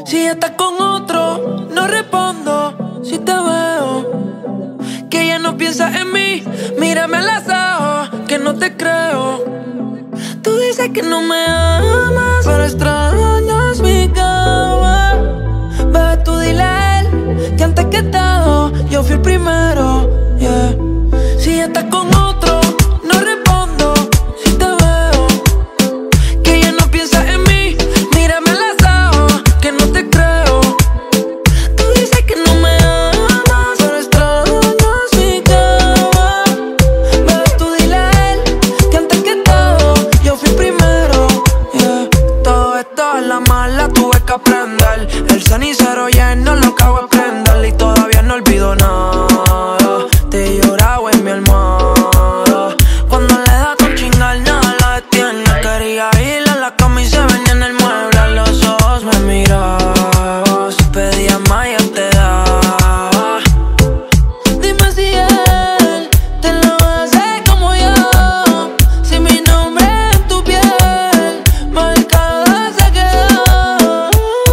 Si estás con otro, no respondo si te veo. Que ya no piensas en mí, mírame a los ojos, que no te creo. Tú dices que no me amas, pero extrañas mi cama. Bebé, tú dile a él que antes que todo yo fui el primero, yeah. Si estás con otro, no respondo si te veo. Que ya no piensas en mí, mírame a los ojos, que no te creo. Tú dices que no me amas, pero extrañas mi cama. Bebé, tú dile a él que antes que todo yo fui primero, yeah. Todo esto es la mala, tuve que aprender. El cenicero lleno, lo acabo de prender. Y todavía no olvido nada. Te he llorado en mi almohada. Cuando le da con chingar, nada la detiene. Quería ir a la cama y se venía en el mueble. A los ojos me mirabas, pedía más y yo te daba. Dime si él te lo hace como yo. Si mi nombre en tu piel marcada se quedó.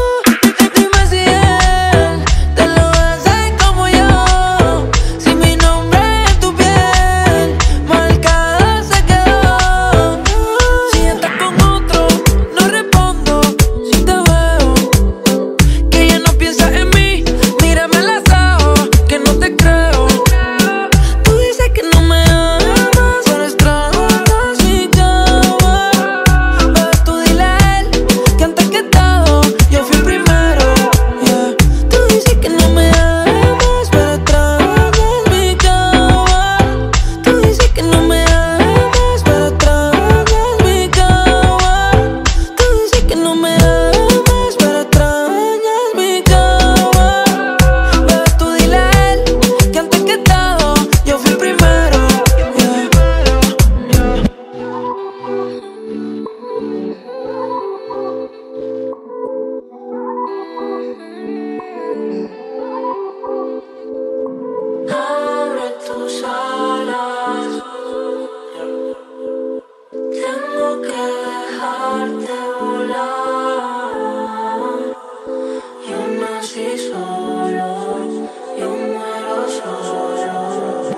Dime si él te lo hace como yo. Si mi nombre en tu piel marcada se quedó. Si estás con otro, no respondo si te veo. Que ya no piensas en mí, mírame a los ojos, que no te creo. Tú dices que no me amas, pero extrañas mi cama. Bebé, tú dile a él que antes que todo yo fui el primero, yeah. Tú dices que no me amas, pero extrañas mi cama. Tú dices que no me amas, pero extrañas mi cama. Tú dices que no me amas, pero extrañas mi cama. Bebé, tú dile a él que antes que todo yo fui el primero, yeah. Abre tus alas, tengo que dejarte volar. Yo nací solo, yo muero solo.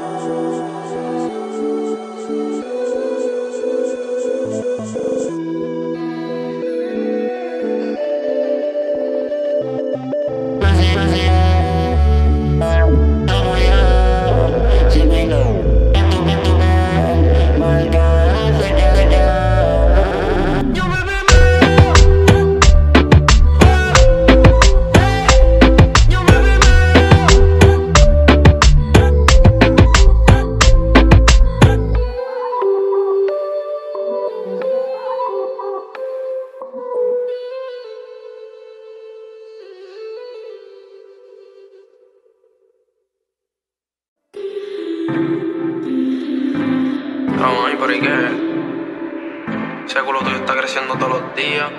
Vamos ahí, ¿por ahí qué? Ese culo tuyo está creciendo todos los días.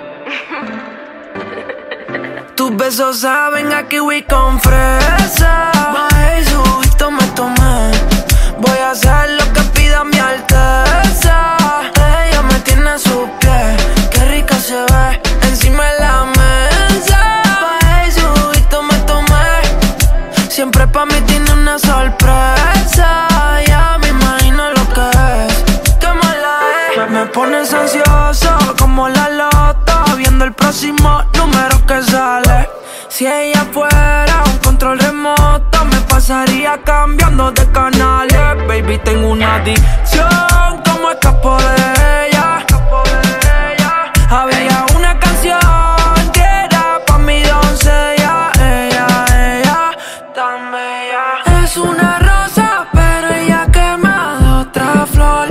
Tus besos saben a kiwi con fresa. Bajé y subito me tomé. Voy a hacer lo que pida mi alteza. Ella me tiene a sus pies. Qué rica se ve encima de la mesa. Bajé y subito me tomé. Siempre pa' mí tiene una sorpresa. Ya me imagino lo que es. Qué mala es. Me pones ansioso como la loto, viendo el próximo número que sale. Si ella fuera un control remoto, me pasaría cambiando de canales. Baby, tengo una adicción, como escapo de ella. Había una canción que era pa' mi doncella. Ella, tan bella. Es una rosa, pero ella quema de otra flor.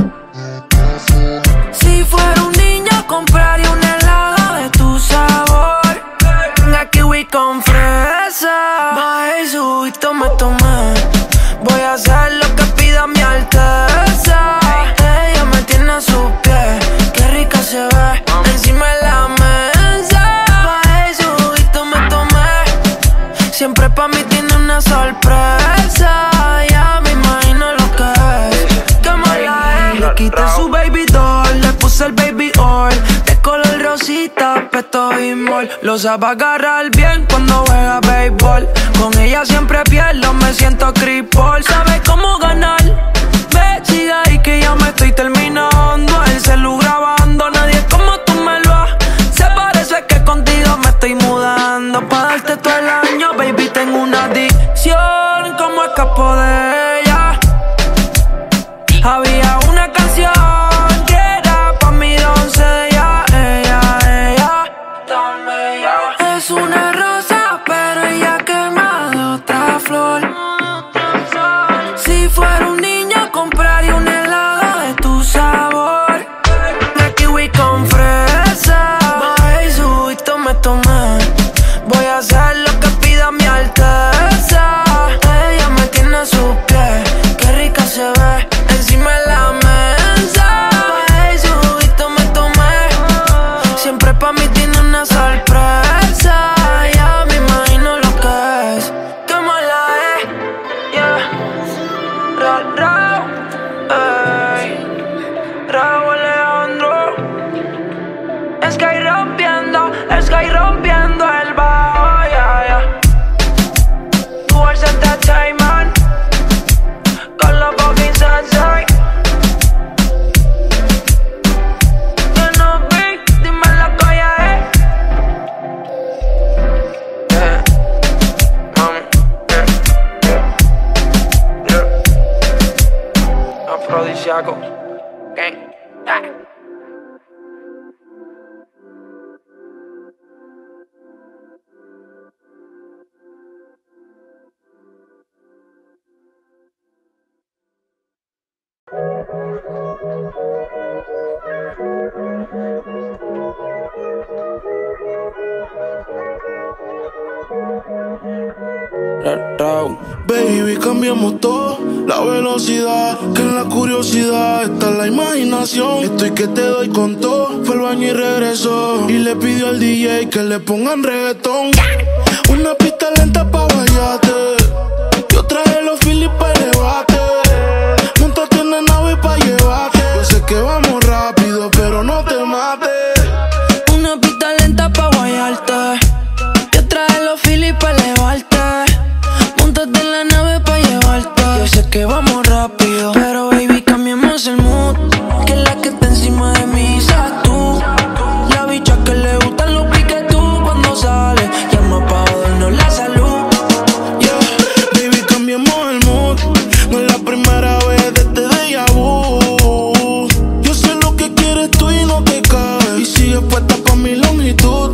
Si fuera un niño, compraría un helado de tu sabor. Una kiwi con fresa. Bajé y subito me tomé. Voy a hacer lo que pida mi alteza. Ella me tiene a su pie. Lo sabe agarrar bien cuando juega béisbol. Con ella siempre pierdo, me siento cripple. Sabe cómo ganar, ve, sigue ahí que ya me estoy terminando. El celu grabando, nadie como tú me lo haces. Parece que contigo me estoy mudando. Pa' darte todo el año, baby, tengo una adicción. ¿Cómo escapo de ella? Había una canción que era pa' mi doncella. Ella es una rosa, pero ella quema de otra flor. Si fuera un niño, compraría un helado de tu sabor. De kiwi con fresa. Bajé su juguito me tomé. Voy a hacer lo que pida mi alteza. Ella me tiene a sus pies. Qué rica se ve encima de la mesa. Bajé su juguito me tomé. Siempre pa' mí tiene una sorpresa. Ya me imagino lo que es. Qué mala es, yeah. Raúl Alejandro. Sky rompiendo el bajo, yeah, yeah. Duals Entertainment con los fucking sensei. Que no vi, dime la coya, Afrodisíaco. Gang. Baby, cambiamos todo, la velocidad, que en la curiosidad está la imaginación. Estoy que te doy con todo, fue al baño y regresó. Y le pidió al DJ que le pongan reggaetón. Una pista lenta pa' guayarte, yo traje los Phillies pa' elevarte. Montate en la nave pa' llevarte. Yo sé que vamos rápido, pero no te mates. Una pista lenta pa' guayarte, yo traje los Phillies pa' elevarte. Móntate en la nave pa' llevarte. Yo sé que vamos rápido, pero baby, cambiemos el mood. Que la que está encima de mí seas tú. La bicha que le gustan los piques tú cuando sale. Llama pa' jodernos la salud. Yeah, baby, cambiemos el mood. No es la primera vez de este déjà vu. Yo sé lo que quieres tú y no te caes. Y sigues puesta pa' mi longitud.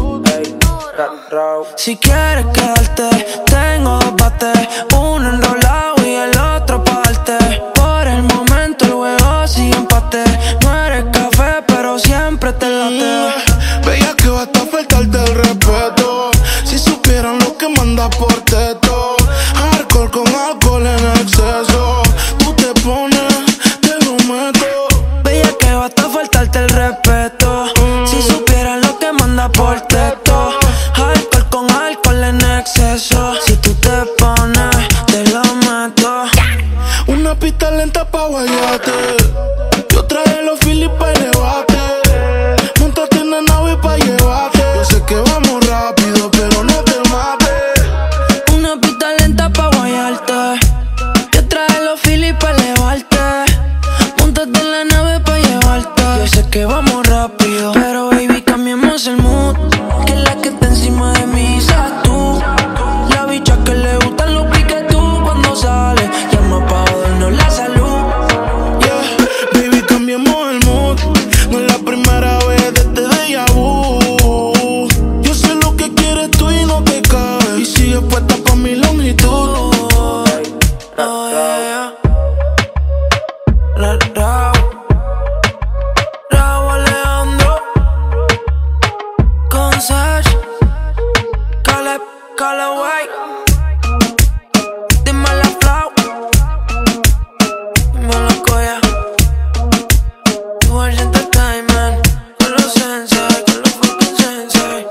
Si quieres quedarte, tengo dos bates. Uno enrolado y el otro pa' darte. Por el momento el juego sigue empate. No eres café, pero siempre te late. Bella que basta faltarte el respeto. Si supieran lo que manda por teto. Hardcore con alcohol en exceso. Tú te pones, te lo meto. Bella que basta faltarte el respeto. Si supieran lo que manda por teto. Alcohol con alcohol en exceso. Si tú te pones, te lo meto. Una pista lenta pa' guayarte. Yo traje los Phillies pa' elevarte. Móntate en la nave pa' llevarte. Yo sé que vamos rápido, pero no te mates. Una pista lenta pa' guayarte. Yo traje los Phillies pa' elevarte. Móntate en la nave pa' llevarte. Yo sé que vamos rápido, pero baby, cambiemos el mood. Que la que está encima de mí seas tú. La bicha que le gustan los piques tú cuando sale. Llama pa' jodernos la salud. Yeah, baby, cambiemos el mood. No es la primera vez de este déjà vu. Yo sé lo que quieres tú y no te caes. Y sigues puesta pa' mi longitud. Oh, yeah. Raúl Alejandro con Sash, Caleb, Callaway. Dime la flow, dime la coya. Duals Entertainment con los sensei, con los fucking sensei.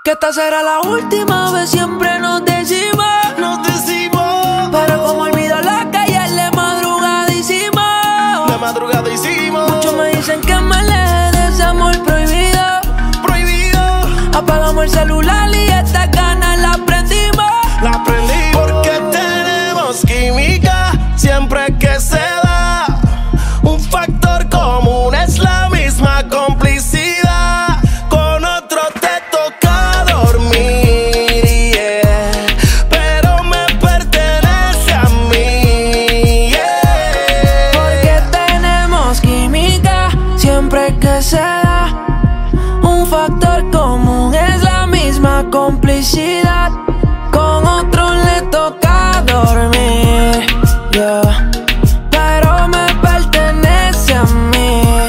Que esta será la última vez, siempre nos decimos. Pero como olvido la calle, de madrugadísimo. Muchos me dicen que me aleje de ese amor prohibido. Apagamos el celular y estas ganas las prendimos. Porque tenemos química siempre que se da. Un factor común es la misma complicidad. Con otro te toca dormir, yeah, pero me pertenece a mí, yeah. Porque tenemos química siempre que se da. Un factor común es la misma complicidad. Con otro le toca dormir, yeah, pero me pertenece a mí.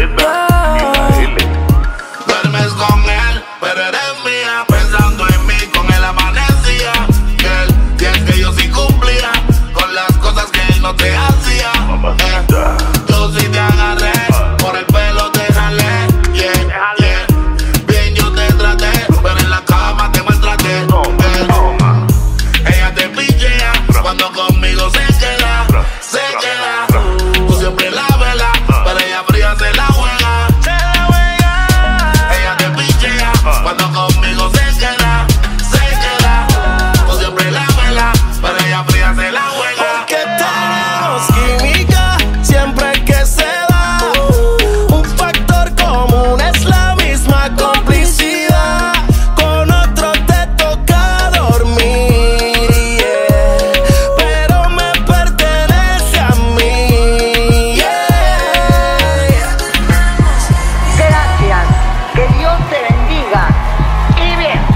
Duermes con él, pero eres mía. Pensando en mí, con él amanecía. Y es que yo sí cumplía con las cosas que él no te hacía. Yo sí te agarré, por el pelo te jalé. Yeah, yeah. Bien yo te traté, pero en la cama te maltraté. Ella te pichea cuando conmigo se queda. Tú siempre la vela, pero ella fría se la juega. Ella te pichea cuando conmigo se queda. Tú siempre la vela, pero ella fría se la juega. Porque tenemos química siempre que se da. Un factor común es la misma complicidad. Con otro te toca dormir, yeah, pero me pertenece a mí, yeah. Gracias, que Dios te bendiga. Y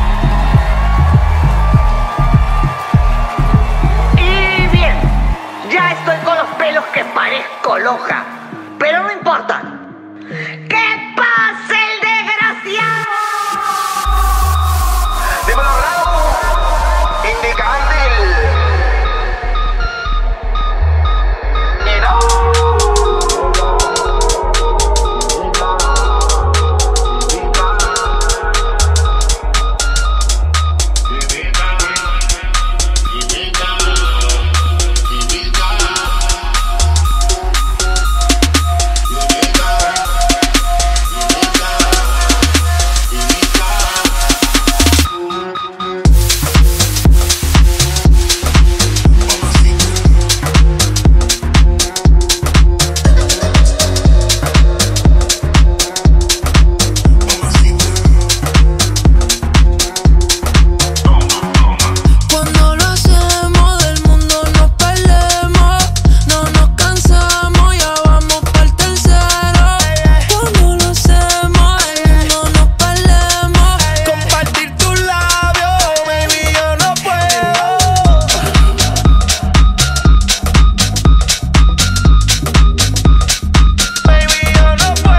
bien, ya estoy con los pelos que parezco loca, pero no importa. ¡Que pase el desgraciado! Dímelo, Raúl. Indicandil. Cuando lo hacemos del mundo nos perdemos. No nos cansamos, ya vamos para el tercero. Cuando lo hacemos del mundo nos perdemos. Compartir tus labios, baby, yo no puedo. Baby, yo no puedo.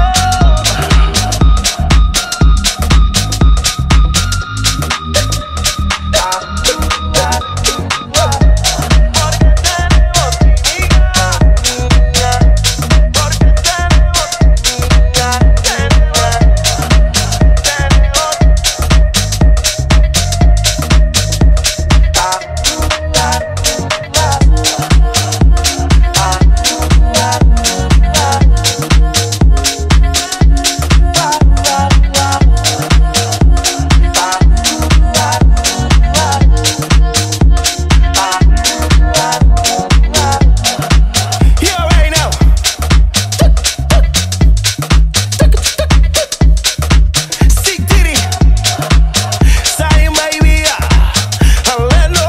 You already know. Sick Diddy, Zion baby, Aleno,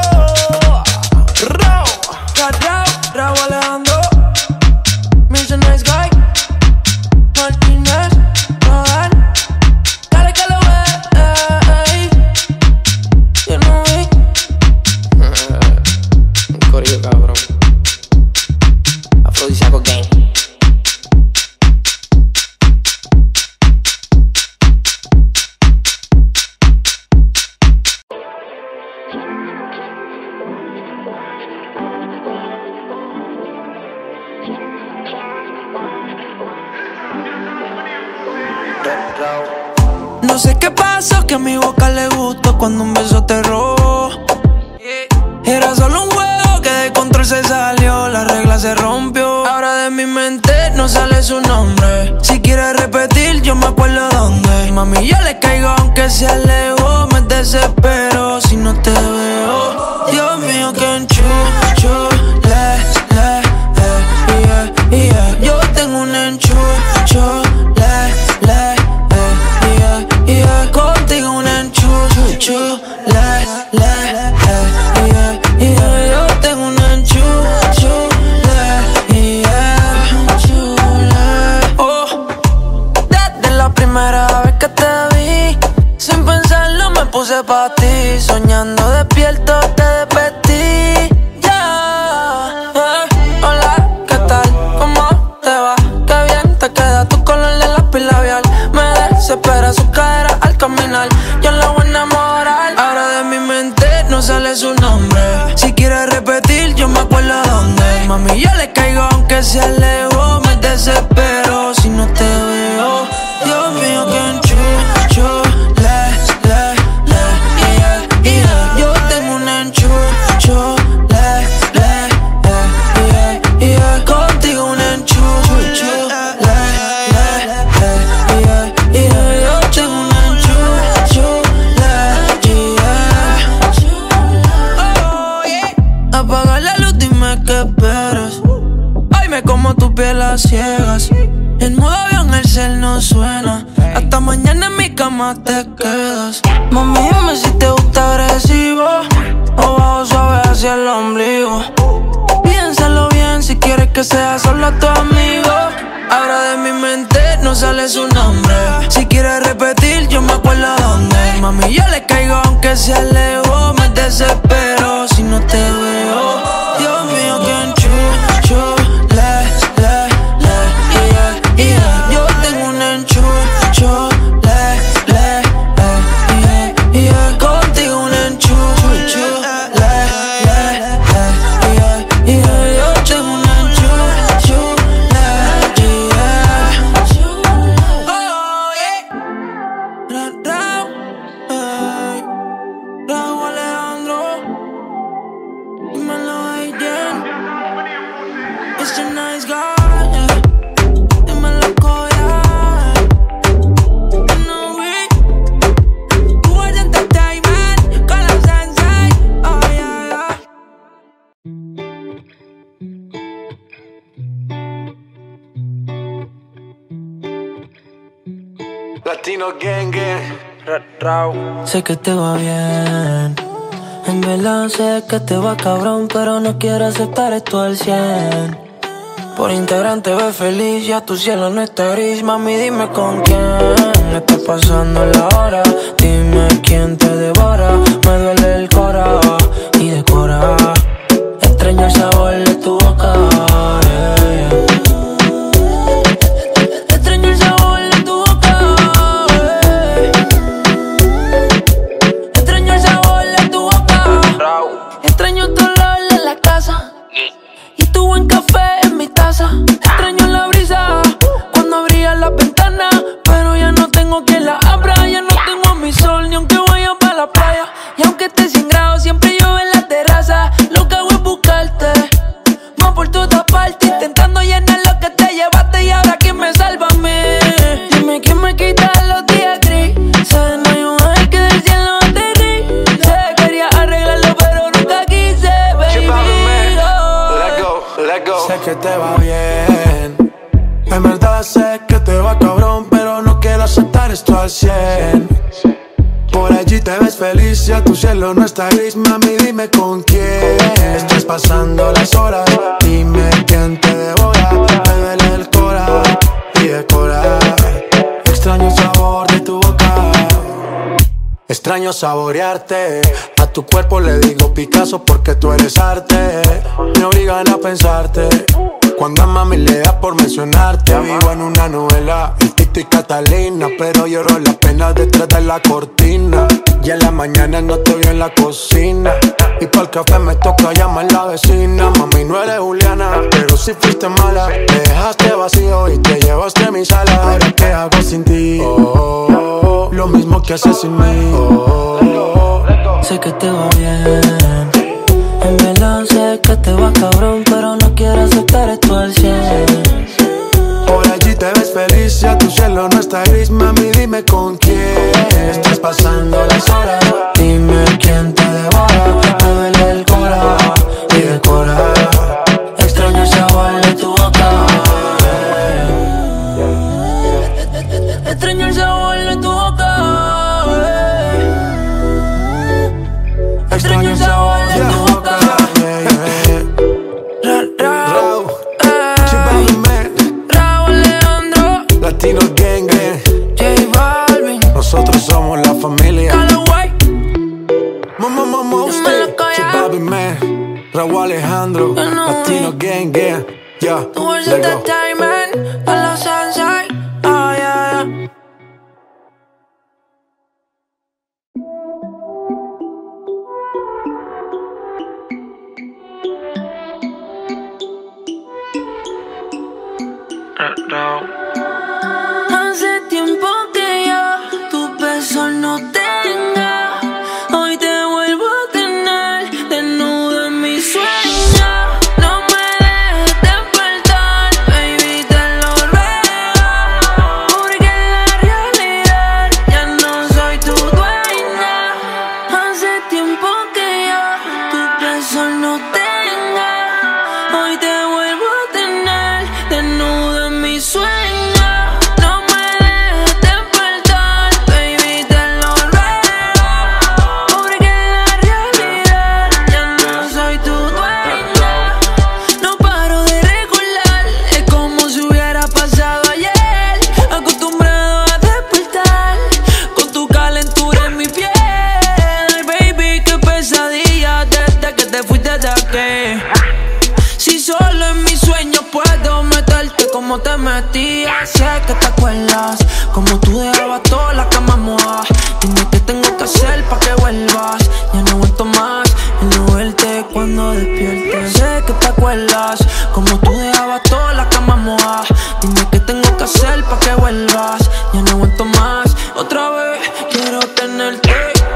Raúl Alejandro, Mr. Nice Guy, Martínez, Roel, dale que lo ve, yo no vi. Un corillo cabrón. Afrodisíaco Gang. No no sé qué pasó, que a mi boca le gustó cuando un beso te robó. Era solo un juego que de control se salió, la regla se rompió. Ahora de mi mente no sale su nombre. Si quieres repetir, yo me acuerdo dónde. Mami, yo le caigo aunque se alejó. Me desespero si no te veo. Dios mío, que enchucho, yeah. Yo tengo un enchucho, yeah. Contigo un enchucho, yeah. Yo tengo un enchucho, yeah. Oh, desde la primera vez que te vi, sin pensarlo me puse pa' ti. Soñando despierto te despertí, yeah. Hola, ¿qué tal? ¿Cómo te va? Qué bien te queda tu color de lápiz labial. Me desespera su cadera al caminar. Yo la voy a enamorar. Ahora de mi mente no sale su nombre. Si quieres repetir, yo me acuerdo dónde. Mami, yo le caigo aunque se alejó. Me desespero si no te veo. Dios mío, que enchucho, yeah. Yo tengo un enchucho, yeah. Contigo un enchucho, yeah. Yo tengo un enchucho, yeah. Oh, yeah. Apaga la luz, dime qué esperas. Ay, me como tu piel a ciegas. En modo avión el cel no suena. Hasta mañana en mi cama te quedas. Mami, dime si te gusta agresivo o bajo suave hacia el ombligo. Piénsalo bien si quieres que sea solo tu amigo. Ahora de mi mente no sale su nombre. Si quieres repetir, yo me acuerdo dónde. Mami, yo le caigo aunque se alejó. Me desespero si no te veo. Dios mío, que enchucho, yeah. Yo tengo un enchucho, yeah. Contigo un enchucho, yeah. Yo tengo un enchucho, yeah. Oh, yeah. Raúl Alejandro, dímelo again. It's a nice guy. Latino Gang Gang. Sé que te va bien, en verdad sé que te va cabrón, pero no quiero aceptar esto al 100. Por Instagram te ves feliz, ya tu cielo no está gris. Mami, dime con quién le está pasando la hora. Dime quién te devora, me duele el cora y decora. Extraño el sabor de tu boca, yeah. Extraño el sabor de tu boca, yeah. Extraño el sabor de tu boca. Extraño tu olor en la casa y tu buen café en mi taza. Extraño la brisa cuando abría la ventana, pero ya no tengo quien la abra. Ya no tengo a mi sol ni aunque vaya para la playa. Y aunque esté 100 grados siempre llueve en la terraza. Lo que hago es buscarte más por todas partes, intentando llenar lo que te llevaste. Y ahora quién me salva a mí. Dime quién me quita los días grises. No hay un ángel que del cielo aterrice. Quería arreglarlo pero nunca quise, baby. Let go. Sé que te va bien, en verdad sé que te va cabrón, pero no quiero aceptar esto al 100. Por allí te ves feliz, ya tu cielo no está gris. Mami, dime con quién estás pasando las horas. Dime quién te devora, me duele el cora y decora. Extraño el sabor de tu boca, extraño saborearte. A tu cuerpo le digo Picasso porque tú eres arte. Me obligan a pensarte cuando a mami le da por mencionarte. Vivo en una novela, el Tito y Catalina, pero lloro las penas detrás de la cortina. Y en la mañana no te veo en la cocina, y pa'l café me toca llamar la vecina. Mami, no eres Juliana, pero si fuiste mala. Me dejaste vacío y te llevaste a mi sala. Ahora, ¿qué hago sin ti? Oh, lo mismo te haces sin mí. Sé que te va bien, en verdad sé que te va cabrón, pero no quiero aceptar esto al 100. Por allí te ves feliz, ya tu cielo no está gris. Mami, dime con quién estás pasando las horas. Dime quién te devora, me duele el cora y decora. Extraño el sabor de tu boca. Extraño el sabor de tu boca. Extraño el sabor de tu boca. Raúl Alejandro, Latino Gang Gang, J Balvin, nosotros somos la familia. Callaway, Usted, Bobby Man, Raúl Alejandro, Latino Gang Gang. Yeah, Towards let go. Entertainment, a la Sunshine. Oh yeah. Hace tiempo que ya tu beso no tenga. Hoy te vuelvo a tener desnudo en mi sueño. No me dejes despertar, baby, te lo ruego. Porque en la realidad ya no soy tu dueña. Hace tiempo que ya tu beso no tenga. Hoy te vuelvo a tener desnudo en mi sueño. Si solo en mis sueños puedo meterte como te metías. Sé que te acuerdas como tú dejabas toda la cama mojada. Dime qué tengo que hacer pa' que vuelvas. Ya no aguanto más el no verte cuando despiertes. Sé que te acuerdas como tú dejabas toda la cama mojada. Dime qué tengo que hacer pa' que vuelvas. Ya no aguanto más, otra vez quiero tenerte.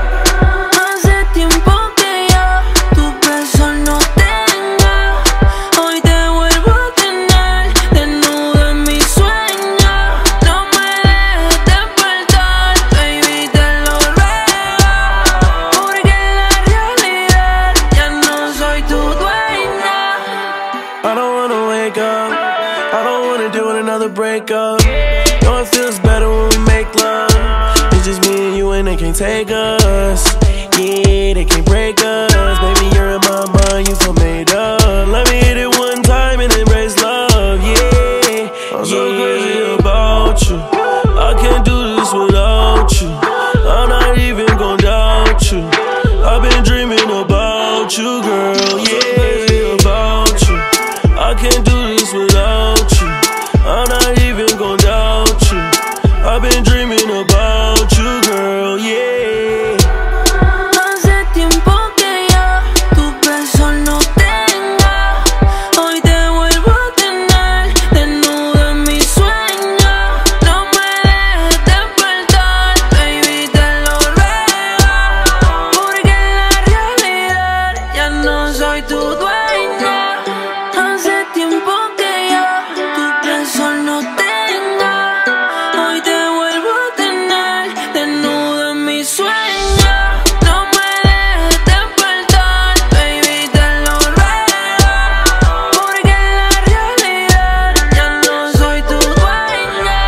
Hace tiempo que ya tu beso no tenga. Hoy te vuelvo a tener desnudo en mi sueño. No me dejes despertar, baby, te lo ruego. Porque en la realidad ya no soy tu dueña. I don't wanna wake up, I don't wanna do another breakup. No, it feels better when we make love. It's just me and you and they can't take us. Yeah, they can't break us. Baby, you're in my mind, you feel made up. Let me hit it one time and embrace love, yeah. I'm so crazy about you, I can't do this without you. I'm not even gonna doubt you. I've been dreaming about you, girl, yeah. About you, I can't do this without you. I'm not even gonna doubt you. I've been dreaming about you, girl, yeah. Hace tiempo que ya tu beso no tenga. Hoy te vuelvo a tener desnudo en mi sueño. No me dejes despertar, baby, te lo ruego. Porque en la realidad ya no soy tu dueña. Hace tiempo que ya tu beso no tenga. Hoy te vuelvo a tener desnudo en mi sueño. No me dejes despertar, baby, te lo ruego. Porque en la realidad ya no soy tu dueña.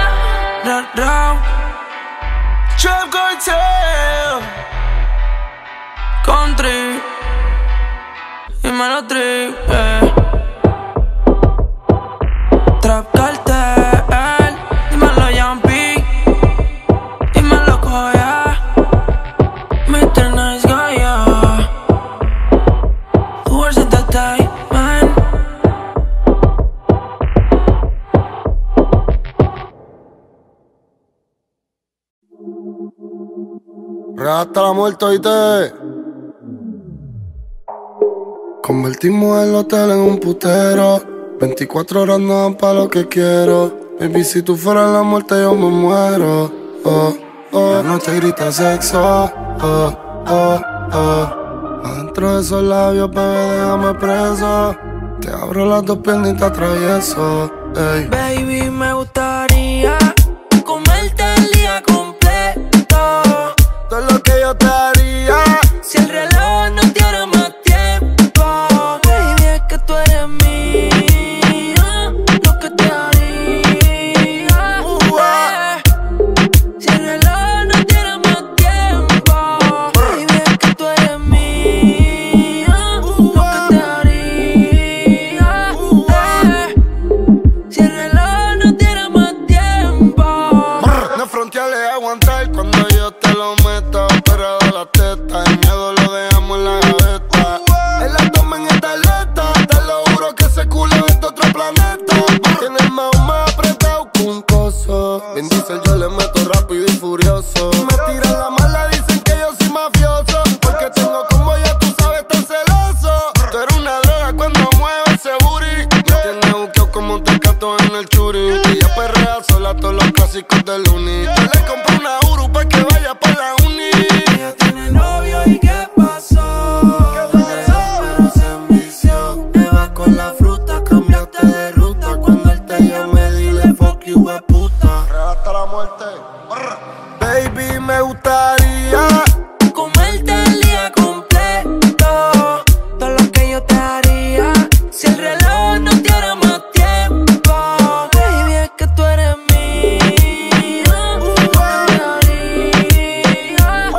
Trap Cartel, Country y Mano Trip, Trap Cartel, dímelo Yampi, dímelo Koya, Mr. Nice Guy, yeah. Towards Entertainment. Hasta la muerte, oíste. Convertimos el hotel en un putero. 24 horas no dan pa' lo que quiero. Baby, si tú fueras la muerte yo me muero. Oh, La noche grita sexo, adentro de esos labios, bebé, déjame preso. Te abro las dos piernas y te atravieso, ey. Baby, me gustaría comerte el día completo. Todo lo que yo te haría si el reloj no tiene más tiempo. Baby, es que tú eres mía, lo que te haría. Si el reloj no tiene más tiempo. Baby, es que tú eres mía, lo que te haría. Si el reloj no tiene más tiempo. no fronteales aguantar cuando yo te lo meto. Pero de la teta, el miedo lo dejamos en la gaveta. El abdomen está alerta, te lo juro que ese culo es de otro planeta. Tiene el más apretado que un coso. Vin Diesel yo le meto rápido y furioso. Me tiran la mala, dicen que yo soy mafioso. Porque tengo como ya tú sabes tan celoso. Tú eres una droga cuando mueves ese booty. Me tienes buqueado como un tecato en el churi. Ella perrea sola todos los clásicos del uni. Yo le compré una Uru pa' que vaya pa' la uni. Ella tiene novio y ¿qué pasó? Pero se envició. Te vas con la fruta, cambiaste de ruta. Cuando él te llame, dile fuck you, hueputa. Hasta la muerte. Baby, me gustaría Comerte el día completo. Todo lo que yo te haría si el reloj no tiene más tiempo. Baby, es que tú eres mía, lo que te haría.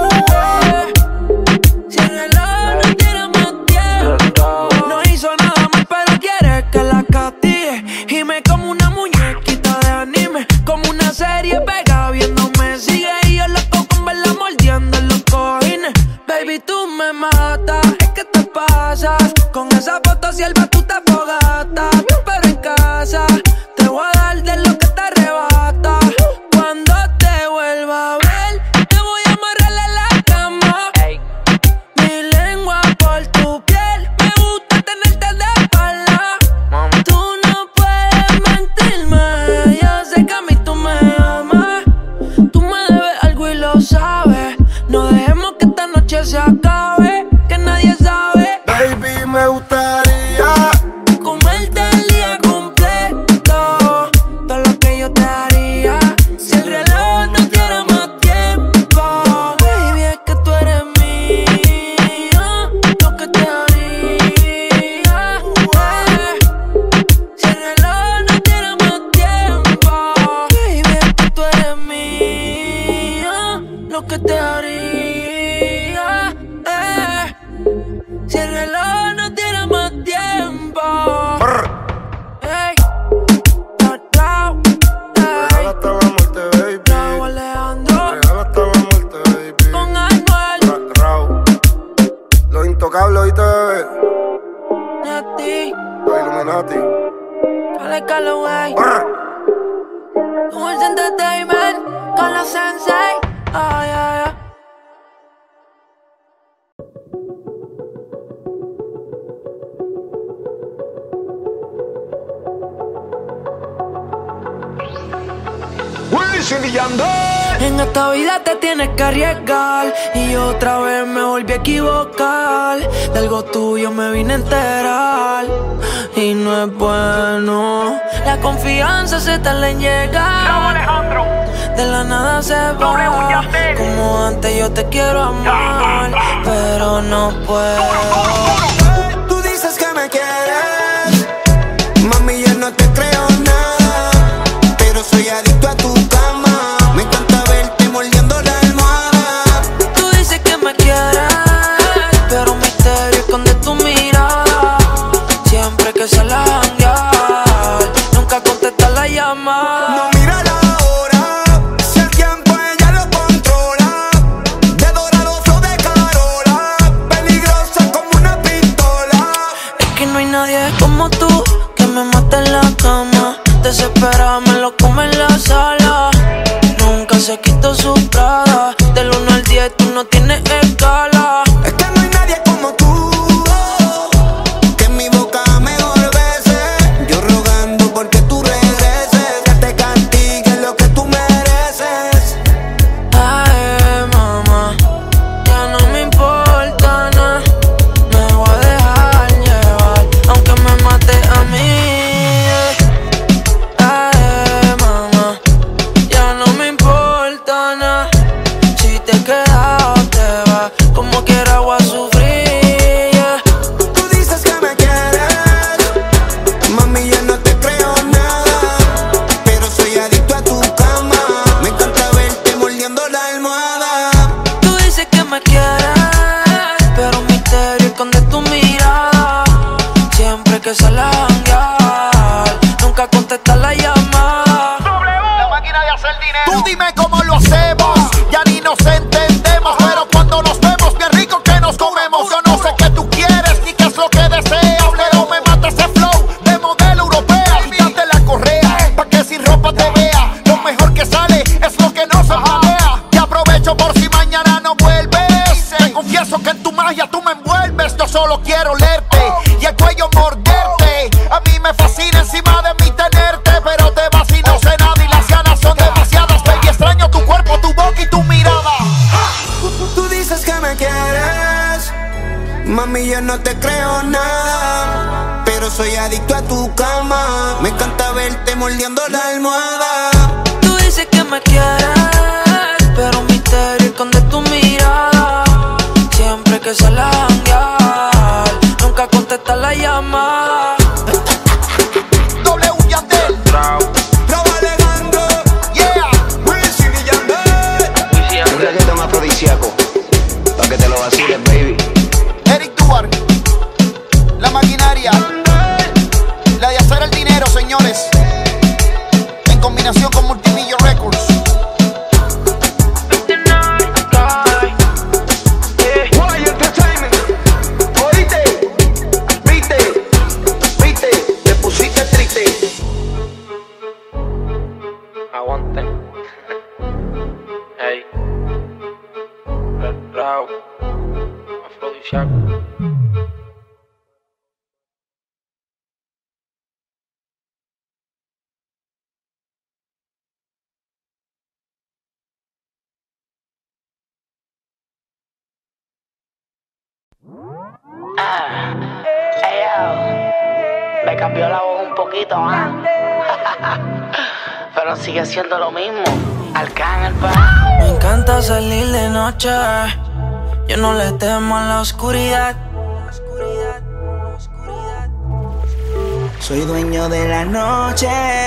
Si el reloj no tiene más tiempo. No hizo nada mal, pero quiere que la castigue. Y me como una muñequita de anime, como una serie pega viéndome sigue. Y yo loco con verla mordiendo en los cojines. Baby, tú me matas, es que te pasas. Con esa foto sierva tú te fogatas. Pero en casa te voy a dar de lo que te arrebata. Cuando te vuelva a ver, te voy a amarrar en la cama. Mi lengua por tu piel, me gusta tenerte de espalda. Tú no puedes mentirme, yo sé que a mí tú me amas. Tú me debes algo y lo sabes. No dejemos que esta noche se acabe, que nadie sabe. Baby, me gustaría Comerte el día completo. Todo lo que yo te haría si el reloj no tiene más tiempo. Baby, es que tú eres mía, lo que te haría. Si el reloj no tiene más tiempo. Baby, es que tú eres mía, lo que te haría. Si el reloj no tiene más tiempo. Ey, Regala hasta la muerte, baby. Raúl Alejandro Regala hasta la muerte, baby. con Anuel Raúl. Los intocables, oíste, bebé. Nati, Los Illuminati. Cale Calloway, Dulce Entertainment con la Sensei. Oh, yeah, yeah. En esta vida te tienes que arriesgar y otra vez me volví a equivocar. De algo tuyo me vine a enterar y no es bueno. La confianza se tarda en llegar, de la nada se va. Como antes yo te quiero amar, pero no puedo. Tú dices que me quieres, mami, yo no te creo nada, pero soy adicto a tu cama. Me encanta verte mordiendo la almohada. Tú dices que me quieres, pero un misterio esconde tu mirada. Siempre que sales a janguear, nunca contestas la llamada. No mira la hora, si el tiempo ella lo controla. De dorado flow de Carola, peligrosa como una pistola. Es que no hay nadie como tú que me mate en la cama. Desesperada me lo come en la sala. Nunca se quitó su Prada. Del 1 al 10 tú no tienes escala. Es que no hay nadie como tú, que en mi boca mejor bese. Yo rogando porque tú regreses, que te castigue lo que tú mereces. Ay, Tú dime cómo lo hacemos, ya ni nos entendemos, pero cuando nos vemos bien rico que nos comemos. Yo no sé qué tú quieres ni qué es lo que deseas, pero me mata ese flow de modelo europea. Quítate la correa pa' que sin ropa te vea. Lo mejor que sale es lo que no se planea. Y aprovecho por si mañana no vuelves. Te confieso que en tu magia tú me envuelves. Yo solo quiero leerte y el cuello morderte. A mí me fascina encima de mí tenerte, pero te vas y no sé nada y las ganas son demasiadas. Baby, extraño tu cuerpo, tu boca y tu mirada. Tú dices que me quieres, mami, yo no te creo nada, pero soy adicto a tu cama. Me encanta verte mordiendo la almohada. Tú dices que me quieres, pero un misterio esconde tu mirada. Siempre que sale a janguear, nunca contesta la llamada. W Yandel, Bravo Alejandro, yeah, Wisin y Yandel. Un reggaetón afrodisíaco, pa' que te lo vaciles, baby. Eric Duarte, la maquinaria, la de hacer el dinero, señores, en combinación con Multimillo Records. Aguante. Hey. Bravo. Afrodisíaco. Me cambió la voz un poquito, pero sigue siendo lo mismo. Arcángel, pa. Me encanta salir de noche, yo no le temo a la oscuridad. Soy dueño de la noche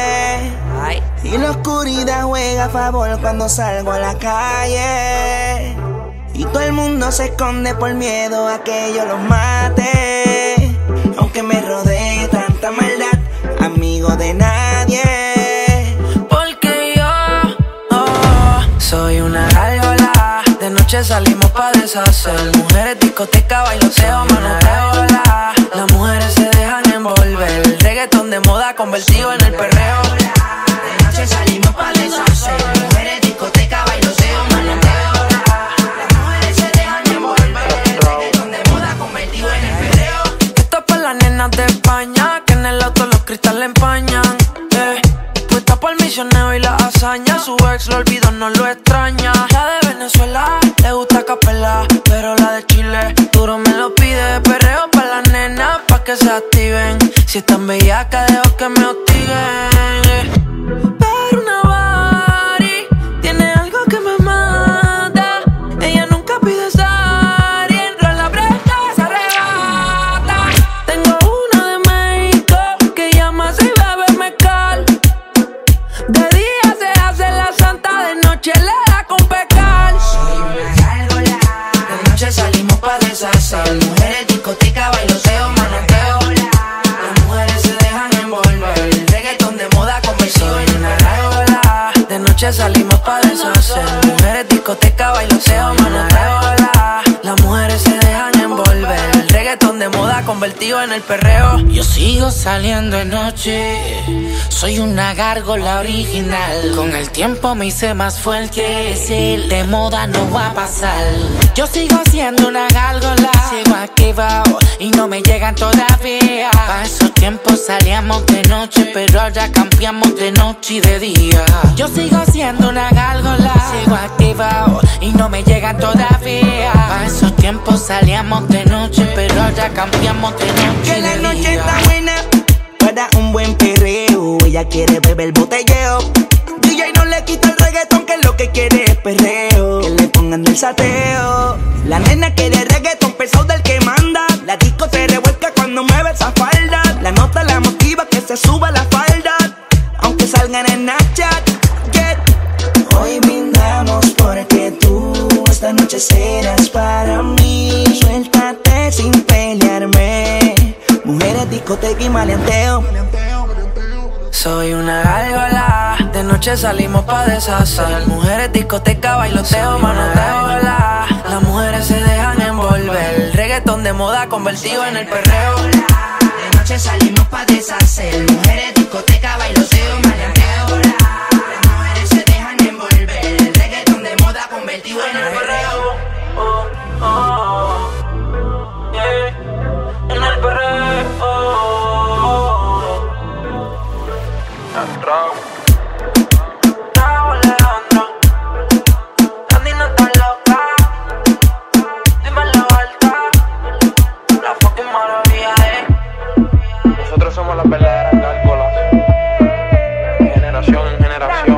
y la oscuridad juega a favor cuando salgo a la calle. Y todo el mundo se esconde por miedo a que yo los mate. Aunque me rodee tanta maldad, amigo de nadie. Porque yo soy una gárgola. De noche salimos pa' deshacer. Mujeres, discoteca, bailoteo, manoteo. Las mujeres se dejan envolver. El reggaetón de moda convertido en el perreo. De noche salimos pa' deshacer. Mujeres, discoteca, bailoteo, manoteo. Las mujeres se dejan envolver. El reggaetón de moda convertido en el perreo. Esto es pa' las nenas de España, que en el auto los cristales empañan. Puesta por el misionero y la hazaña. Su ex lo olvidó, no lo extraña. La de Venezuela le gusta capela, pero la de Chile duro me lo pide. Perreo pa' las nenas, pa' que se activen. Si están bellacas, dejo que me hostiguen. Pero una body tiene algo que me mata. Ella nunca pide estar y en la brecha se arrebata. Tengo una de México que llama si bebe mezcal. De día se hace la santa, de noche le da con pecar. Soy una gárgola. De noche salimos pa' deshacer. Mujeres, discoteca, bailoteo, manoteo. Las mujeres se dejan envolver. El reggaetón de moda convertido en una gárgola. De noche salimos pa' deshacer. Mujeres, discoteca, bailoteo, manoteo. Las mujeres se dejan envolver. El reggaetón de moda convertido en el perreo. Yo sigo saliendo de noche, soy una gárgola original. Con el tiempo me hice más fuerte, si de moda no va a pasar. Yo sigo siendo una gárgola, sigo activado y no me llegan todavía. Pa' esos tiempos salíamos de noche, pero ahora cambiamos de noche y de día. Yo sigo siendo una gárgola, sigo activado y no me llegan todavía. Pa' esos tiempos salíamos de noche, pero ahora cambiamos de noche Que y la de noche día. está buena para un buen perreo. Ella quiere beber botelleo. DJ no le quita el reggaetón, que lo que quiere es perreo. Que le pongan del sateo. La nena quiere reggaetón pesado del que manda. La disco se revuelca cuando mueve esa falda. La nota la motiva que se suba la falda, aunque salgan en Snapchat. Yeah. Hoy brindamos porque tú esta noche serás para mí. Suéltate sin pelearme. Mujeres, discoteca y maleanteo. Soy una gárgola. De noche noche salimos pa' deshacer. Mujeres, discoteca, bailoteo, manoteo, la. Las mujeres se dejan envolver. Reggaetón de moda convertido en el perreo. De noche salimos pa' deshacer. Mujeres, discoteca, bailoteo, manoteo, la. Las mujeres se dejan envolver. Reggaetón de moda convertido en el perreo. Yeah. En el perreo. Nosotros somos las verdaderas gárgolas, de generación en generación.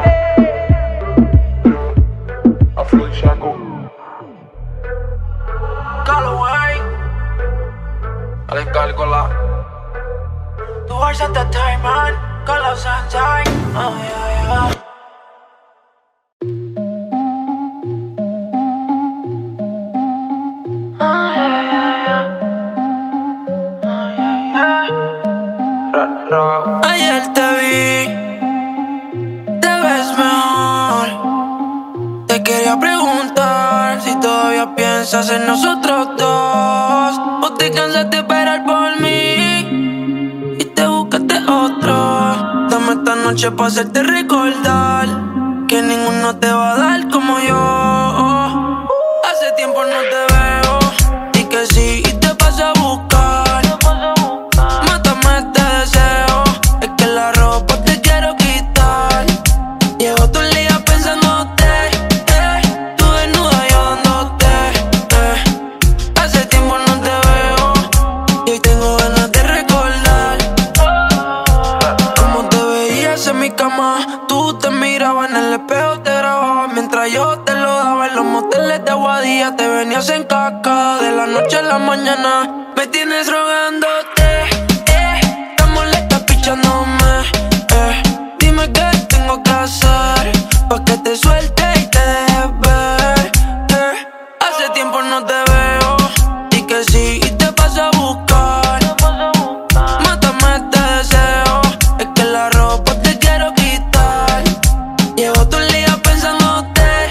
Afro y Shaku, Callaway, Alex Gárgola. Towards Entertainment, con los Sunshine. Oh yeah, yeah. Ayer te vi, te ves mejor. Te quería preguntar si todavía piensas en nosotros dos, o te cansaste de esperar por mí y te buscaste otro. Dame esta noche pa' hacerte recordar que ninguno te va a dar como yo. Hace tiempo no te veo y que sí, y te vas a buscar. Te venías en caca de la noche a la mañana. Me tienes rogándote, estás molesta pichándome, dime qué tengo que hacer pa' que te suelte y te dejes ver, hace tiempo no te veo y que sí, y te vas a buscar. Mátame este deseo, es que la ropa te quiero quitar. Llevo todo el día pensándote.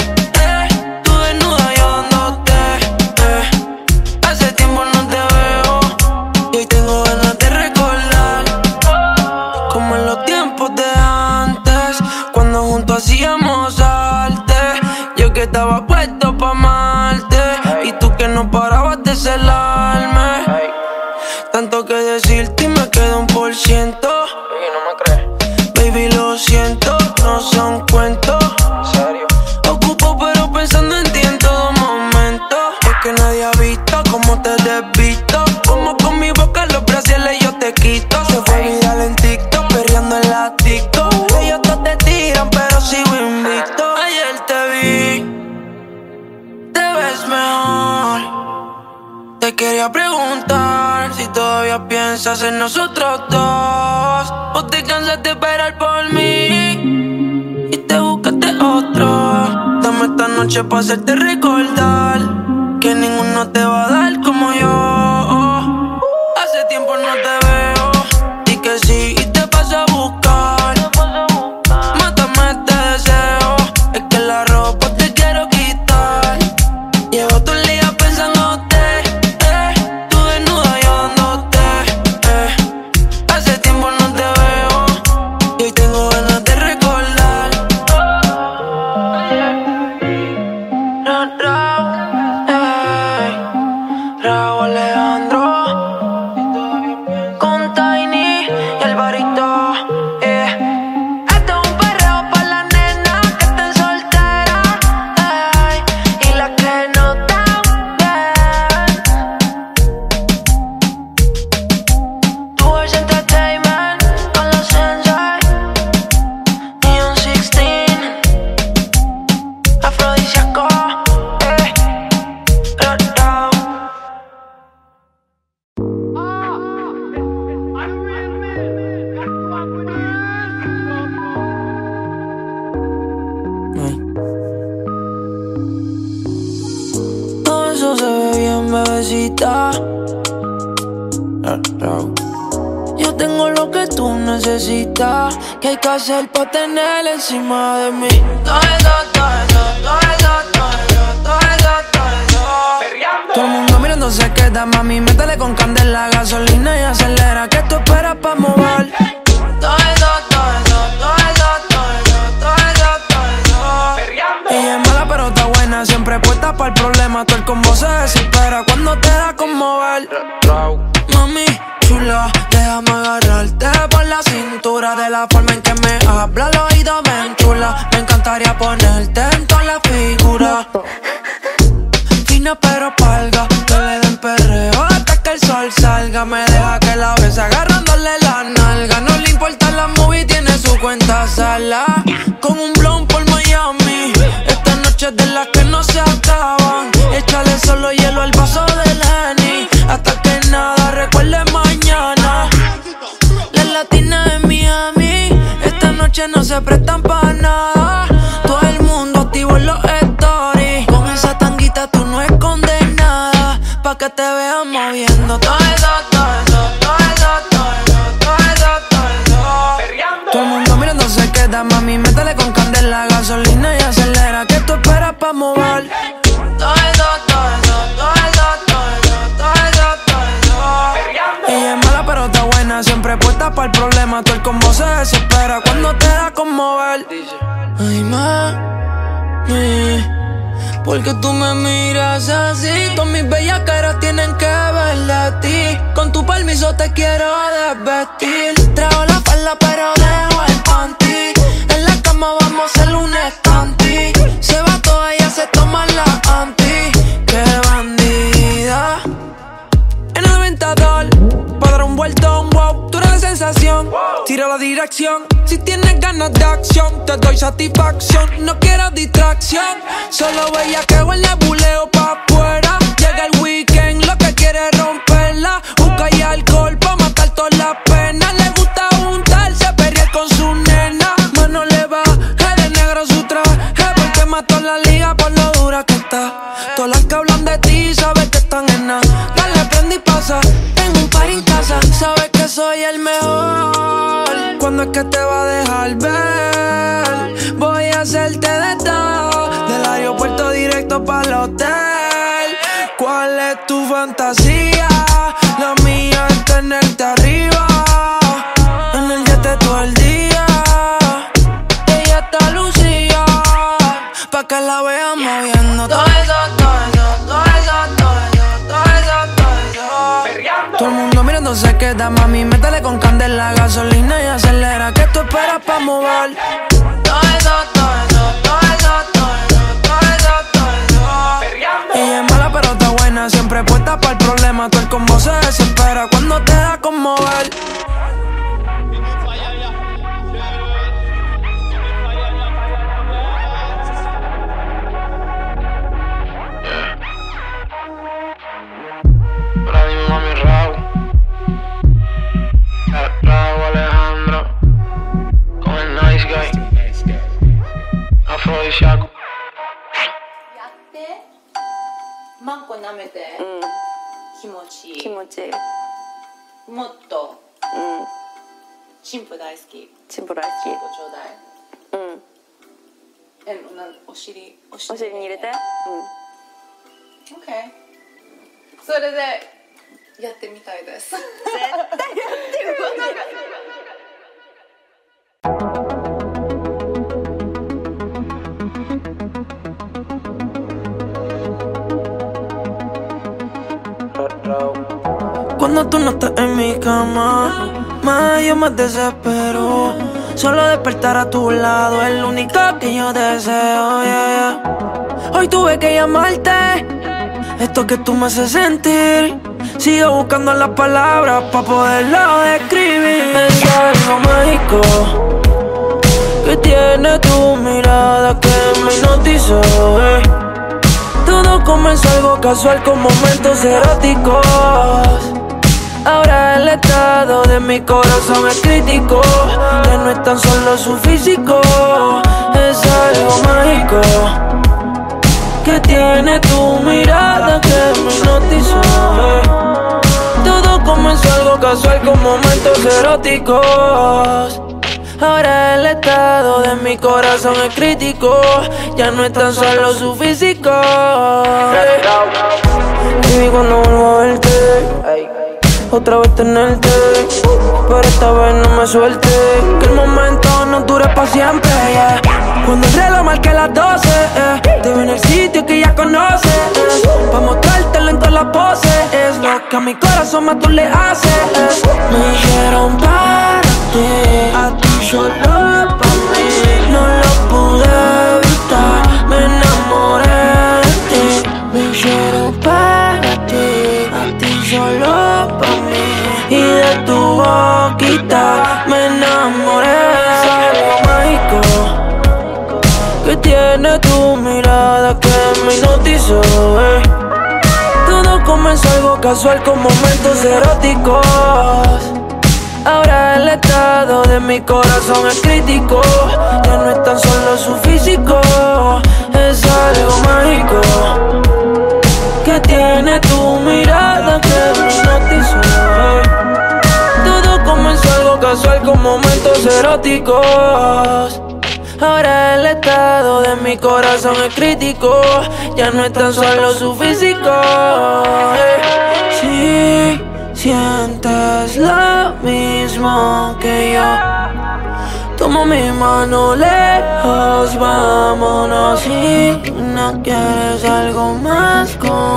Hacíamos arte, yo que estaba puesto pa' amarte, y tú que no parabas de celarme. Tanto que decirte y me queda 1%. ¿No me crees? Baby, lo siento, no son cuentos. ¿En serio? Ocupo pero pensando en ti en todo momento. Es que nadie ha visto cómo te desvisto, como con mi boca los brasiles yo te quito. Se fue viral en TikTok, perreando en la disco. Ellos todos te tiran pero sigo invicto. Ayer te vi, te ves mejor. Te quería preguntar si todavía piensas en nosotros dos, o te cansaste de esperar por mí y te buscaste otro. Dame esta noche pa' hacerte recordar que ninguno te va a dar como yo. Hace tiempo no te veo y que sí, y te vas a buscar. Mátame este deseo, es que la ropa te quiero quitar. Llevo todo el día pensándote, tú desnuda yo dándote, hace tiempo no te veo y hoy tengo ganas de recordar. Raúl Alejandro con Tiny y Alvarito. Este es un perreo pa' las nenas que estén solteras, y las que no están bien. Towards Entertainment con los Sensei, Neon 16, Afrodisíaco. Todo eso se ve bien, bebecita. Yo yo tengo lo que tú necesitas. ¿Qué hay que hacer para tener encima de mí? Todo el mundo mirando se queda, mami, métele con candela, gasolina y acelera. ¿Qué tú esperas pa' mover? Ella es mala pero está buena, siempre puesta para el problema. Todo el combo se desespera cuando te da con mover. Mami chula, déjame agarrarte por la cintura. De la forma en que me habla al oído me enchula. Me encantaría ponerte en toda la figura. Fina pero palga, que le den perreo hasta que el sol salga. Me deja que la bese agarrándole la nalga. No le importa la movie, tiene su cuenta sala. Con un blon por Miami. Esta noche es de las que no se acaban. Échale solo hielo al vaso del Henny, hasta que nada recuerde mañana. Las latinas de Miami esta noche no se prestan pa' nada. Todo el mundo activo en los stories. Con esa tanguita tú no escondes nada, pa' que te vean moviendo todo eso. Todo el mundo mirando se queda, mami, métele con candela, gasolina y acelera. ¿Qué tú esperas pa' mover? Ella es mala pero está buena, siempre puesta para el problema. Todo el combo se desespera cuando te da con mover. Ay, mami, porque tú me miras así. Todas mis bellas caras tienen que ver de ti. Con tu permiso te quiero desvestir. Traigo la falda pero dejo el panty. En la cama vamos a hacer un estanti. Se va toda, ella se toma la anti. Qué bandida. En el Aventador, pa' dar un vueltón, wow. Tú eres la sensación, tira la dirección. Si tienes ganas de acción, te doy satisfacción. No quiero distracción, solo bellaqueo en el buleo pa' afuera. Llega el weekend, lo que quiere es romperla. Busca y alcohol pa' matar todas las penas. Le gusta juntarse, perrear con su nena. Mano le baja de negro su traje, porque mató la liga por lo dura que está. Todas las que hablan de ti sabes que están en nada. Dale, prende y pasa, en un par en casa. Sabes que soy el mejor. ¿Cuándo es que te va a dejar ver? Voy a hacerte de todo, del aeropuerto directo para el hotel. ¿Cuál es tu fantasía? La mía es tenerte arriba, en el jet todo el día. Ella está lucida, pa' que la vean moviendo todo eso. Todo el mundo mirando se queda, mami, métele con candela, gasolina y acelera. ¿Qué tú esperas pa' mover? Ella es mala pero está buena, siempre puesta para el problema. Todo el combo se desespera cuando te da con mover. Ahora dime mami Raúl Alejandro con el nice guy Afrodisíaco. マンコ舐めて、気持ちいい。 気持ちいい。 もっと、チンプ大好き。 チンプ大好き。 チンプちょうだい。お尻に入れて。OK。それでやってみたいです。絶対やってみたい。 Cuando tú no estás en mi cama, más yo me desespero. Solo despertar a tu lado es lo único que yo deseo, yeah, yeah. Hoy tuve que llamarte, esto que tú me haces sentir. Sigo buscando las palabras pa' poderlo describir. Es algo mágico que tiene tu mirada que me hipnotizó, Todo comenzó algo casual con momentos eróticos. Ahora el estado de mi corazón es crítico. Ya no es tan solo su físico, es algo mágico que tiene tu mirada que me hipnotizó. Todo comenzó algo casual casual con momentos eróticos. Ahora el estado de mi corazón es crítico. Ya no es tan solo su físico. Baby, cuando vuelvo a verte, otra vez tenerte, pero esta vez no me suelte. Que el momento no dure pa' siempre, yeah. Cuando el reloj marque las 12, te veo en el sitio que ya conoces, pa' mostrártelo en todas las poses. Es lo que a mi corazón más tú le haces. Me dijeron para ti, a ti solo pa' mí. No lo pude evitar, me enamoré de ti. Me dijeron para ti, a ti solo pa' mí. Y de tu boquita me enamoré. Es algo mágico que tiene tu mirada que me hipnotizó, Todo comenzó algo casual con momentos eróticos. Ahora el estado de mi corazón es crítico. Ya no es tan solo su físico. Es algo mágico que tiene tu mirada que me hipnotizó, Todo comenzó algo casual con momentos eróticos. Ahora el estado de mi corazón es crítico. Ya no es tan solo su físico. Si sientes lo mismo que yo, toma mi mano lejos, vámonos. Si no quieres algo más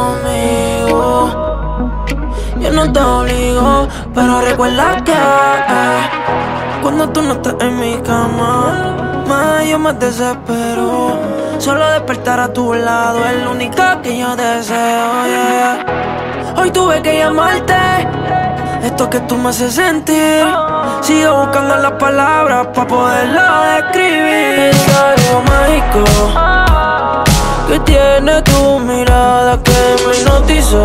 conmigo, yo no te obligo, pero recuerda que cuando tú no estás en mi cama, yo me desespero. Solo despertar a tu lado es lo único que yo deseo, yeah. Hoy tuve que llamarte, esto que tú me haces sentir. Sigo buscando las palabras para poderlo describir. Es algo mágico que tiene tu mirada que me hipnotizó,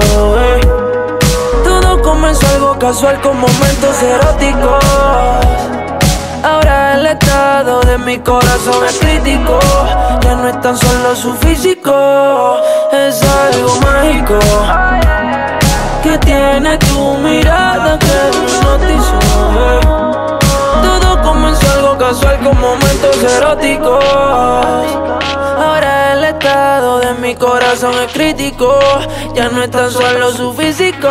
Todo comenzó algo casual con momentos eróticos. Ahora el estado de mi corazón es crítico. Ya no es tan solo su físico. Es algo mágico que tiene tu mirada que me hipnotizó, Todo comenzó algo casual con momentos eróticos. Ahora el estado de mi corazón es crítico. Ya no es tan solo su físico,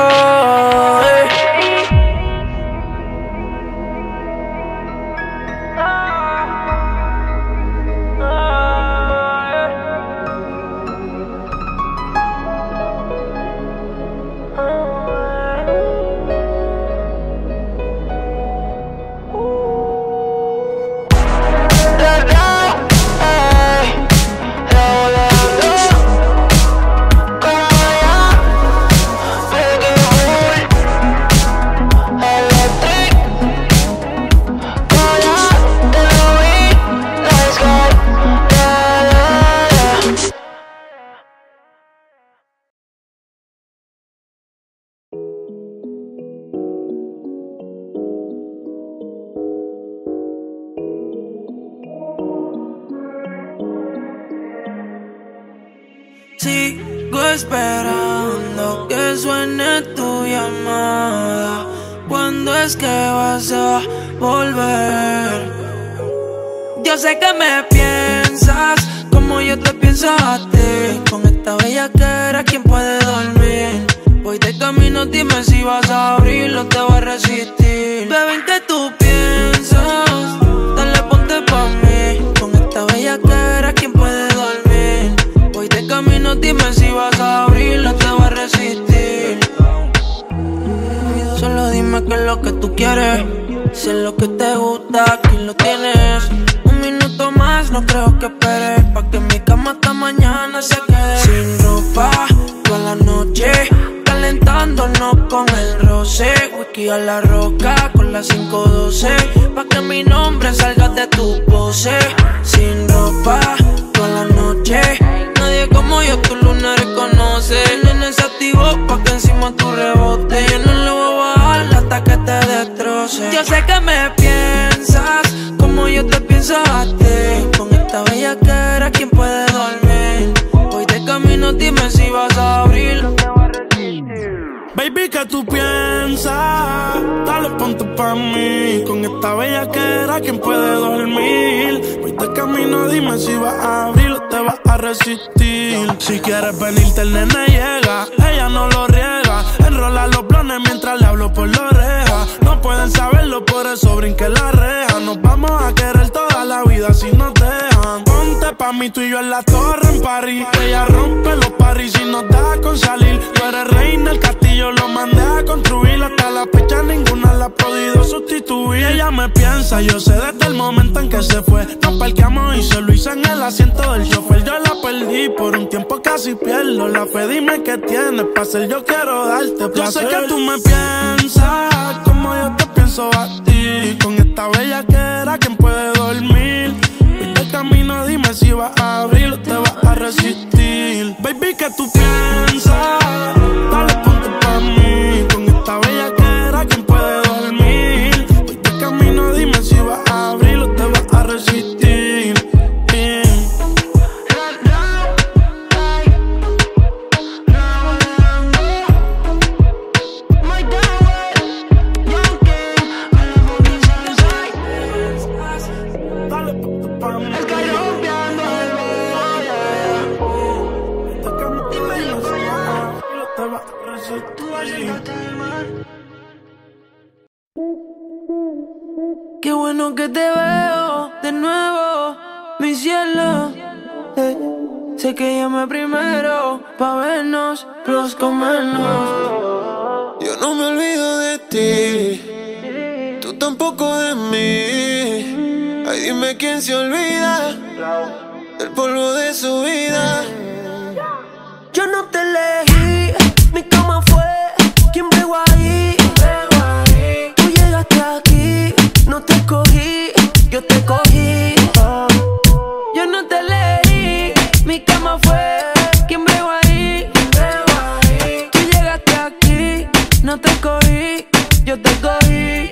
Sigo esperando que suene tu llamada. ¿Cuándo es que vas a volver? Yo sé que me piensas como yo te pienso a ti. Con esta bellaquera, ¿quién puede dormir? Voy de camino, dime si vas a abrirlo, te voy a resistir. Bebé, ¿en qué tú piensas? Dale, ponte pa' mí. Con esta bellaquera, ¿quién puede dormir? Voy de camino, dime si vas a abrirlo, te voy a resistir. Solo dime qué es lo que tú quieres. Si es lo que te gusta, aquí lo tienes. Un minuto más, no creo que esperes, pa' que mi cama hasta mañana se quede. Sin ropa, toda la noche, calentándonos con el roce. Whisky a la roca, con la 512, pa' que mi nombre salga de tu pose. Sin ropa, toda la noche, nadie como yo tu luna reconoce. Nene se activó pa' que encima tu rebote. Yo no le voy a bajar hasta que te destroce. Yo sé que me piensas como yo te pienso a ti. Con esta bellaquera, ¿quién puede dormir? Voy de camino, dime si vas a abrirlo. Baby, ¿qué tú piensas? bellaquera, ¿quién puede dormir? Voy de camino, dime si vas a abrir o te vas a resistir. Si quieres venirte, el nene llega, ella no lo riega. Enrola los planes mientras le hablo por la oreja. No pueden saberlo, por eso brinqué la reja. Nos vamos a querer toda la vida si nos dejan. Ponte pa' mí, tú y yo en la torre en París. Ella rompe los paris y nos da con salir. Tú eres reina, el castillo lo mandé a construir. Hasta la fecha ninguna la ha podido sustituir. Ella me piensa, yo sé desde el momento en que se fue. Nos parqueamos y se lo hice en el asiento del chofer. Yo la perdí, por un tiempo casi pierdo la fe. Dime qué tienes pa' hacer, yo quiero darte placer. Yo sé que tú me piensas como yo te pienso a ti. Con esta bellaquera, ¿quién puede dormir? Viste camino, dime si vas a abrir o te vas a resistir. Baby, ¿qué tú piensas? Dale, ponte pa' mí. Con esta bellaquera, ¿quién puede dormir? Viste camino, dime si vas a abrir o te vas a resistir. Qué bueno que te veo de nuevo, mi cielo. Sé que llamé primero pa' vernos, los comernos. Yo no me olvido de ti, tú tampoco de mí. Ay, dime quién se olvida del polvo de su vida. Yo no te elegí, mi cama fue quien bregó ahí. Tú llegaste aquí, no te escogí, yo te cogí. Yo no te elegí, mi cama fue quien bregó ahí. Tú llegaste aquí, no te escogí, yo te cogí.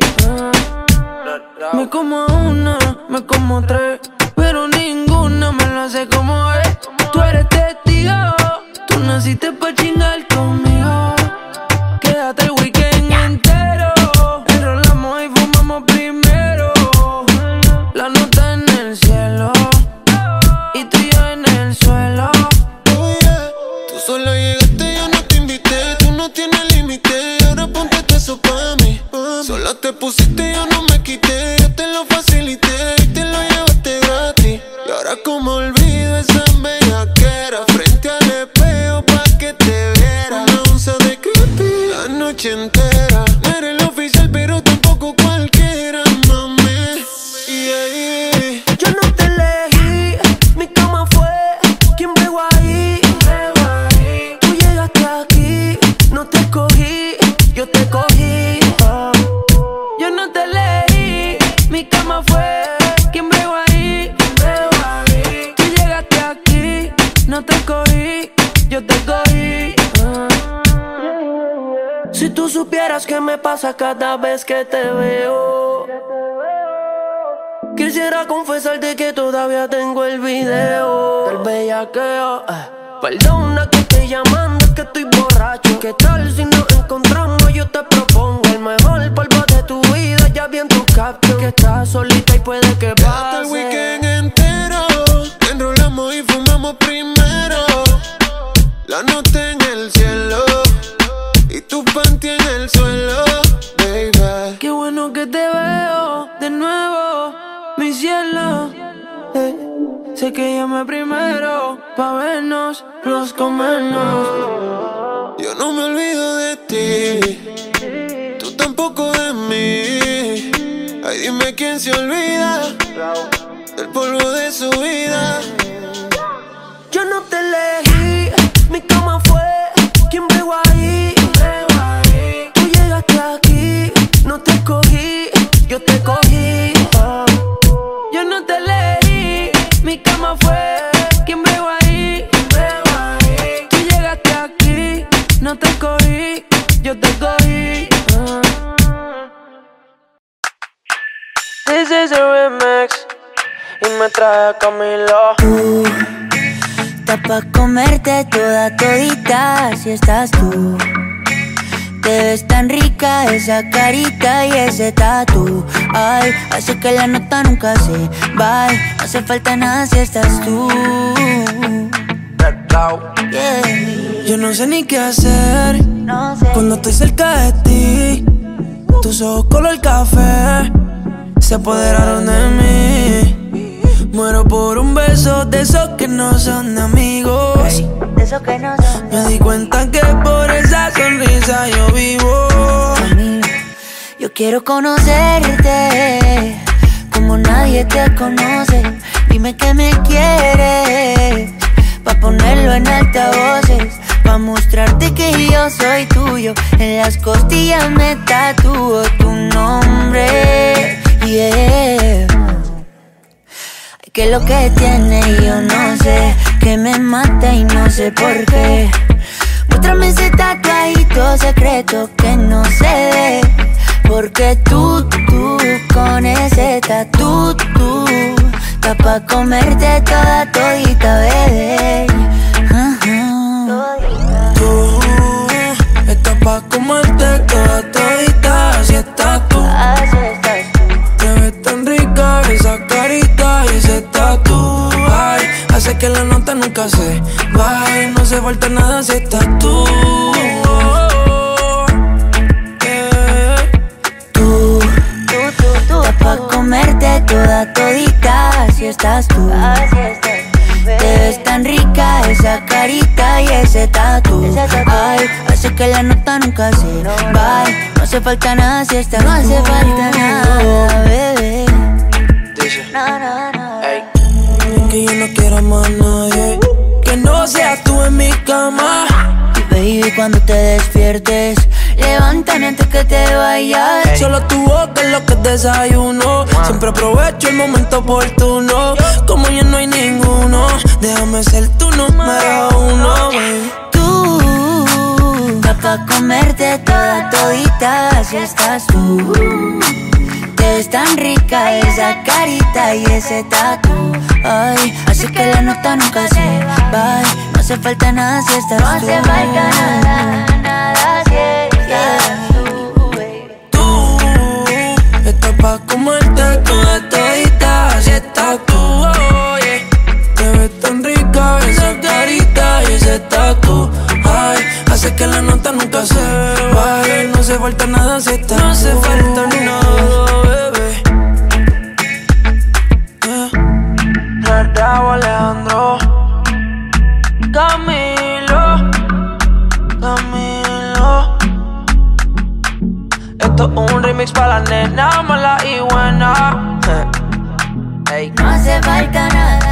Me como una, me como tres, pero ninguna me lo hace como es. Tú eres testigo, tú naciste pa' chingar conmigo. Quédate el weekend entero, enrolamos y fumamos primero. La nota en el cielo y tú y yo en el suelo. Oh yeah, tú sola llegaste, yo no te invité. Tú no tienes límite, ahora ponte eso pa' mí. Sola te pusiste, yo no me quité. Yo te lo facilité y te lo llevaste gratis. Y ahora como olvido esa bellaquera, frente al espejo pa' que te viera. Una onza de creepy la noche entera. No eres el oficial, pero tampoco cualquiera, mami. Yeah. Yo no te elegí, mi cama fue quien bregó ahí. Tú llegaste aquí, no te escogí, yo te cogí. Yo no te elegí, mi cama fue quien bregó ahí. Tú llegaste aquí, no te escogí, yo te cogí. Si tú supieras qué me pasa cada vez que te veo, quisiera confesarte que todavía tengo el video del bellaqueo. Perdona que estoy llamando, es que estoy borracho. ¿Qué tal si nos encontramos? Yo te propongo el mejor polvo de tu vida. Ya vi en tu caption que estás solita y puede que pase. Hasta el weekend entero, enrolamos y fumamos primero. La nota en el cielo y tu panty en el suelo, baby. Qué bueno que te veo de nuevo, mi cielo. Sé que llamé primero pa' vernos, los comernos. Yo no me olvido de ti, tú tampoco de mí. Ay, dime quién se olvida del polvo de su vida. Yo no te elegí, mi cama fue quien bregó ahí. Tú llegaste aquí, no te escogí, yo te cogí. Yo no te elegí, mi cama fue quien bregó ahí. Tú llegaste aquí, no te escogí, yo te cogí. This is a remix y me trae Camilo. Está pa' comerte toda todita si estás tú. Te ves tan rica esa carita y ese tatu. Ay, hace que la nota nunca se va. No hace falta nada si estás tú. Yeah. Yo no sé ni qué hacer cuando estoy cerca de ti. Tus ojos color café se apoderaron de mí. Muero por un beso de esos que no son de amigos. De esos que no son. Me di cuenta que por esa sonrisa yo vivo. Yo quiero conocerte como nadie te conoce. Dime que me quieres pa' ponerlo en altavoces, pa' mostrarte que yo soy tuyo. En las costillas me tatúo tu nombre. Yeah. ¿Qué es lo que tiene? Yo no sé, que me mata y no sé por qué. Muéstrame ese tatuajito secreto que no se ve. Porque tú, con ese tatu, está pa' comerte toda todita, bebé. Tú estás pa' comerte toda todita, así estás tú. Te ves tan rica esa carita y ese tatu. Ay, hace que la nota nunca se vaya. No hace falta nada si estás tú. Pa' comerte toda todita, así estás tú. Te ves tan rica esa carita y ese tatu. Ay, hace que la nota nunca se va. No hace falta nada si estás tú. No hace falta nada, bebé. Es que yo no quiero más a nadie que no seas tú en mi cama. Y baby, cuando te despiertes, levántame antes que te vayas. Solo tu boca es lo que desayuno. Siempre aprovecho el momento oportuno. Como ya no hay ninguno, déjame ser tu número uno, baby. Tú, está pa' comerte toda todita, así estás tú. Te ves tan rica esa carita y ese tatu. Ay, así que la nota nunca se va. No hace falta nada si estás tú. No hace falta nada, nada si estás tú, baby. Tú estás pa' comerte toda todita, así estás tú, oh, yeah. Te ves tan rica esa carita y ese tatu. Ay, hace que la nota nunca se vaya. No hace falta nada si estás tú. No hace falta nada, bebé. Verdad, Alejandro, Camilo. Esto es un remix para la nena mala y buena. No hace falta nada.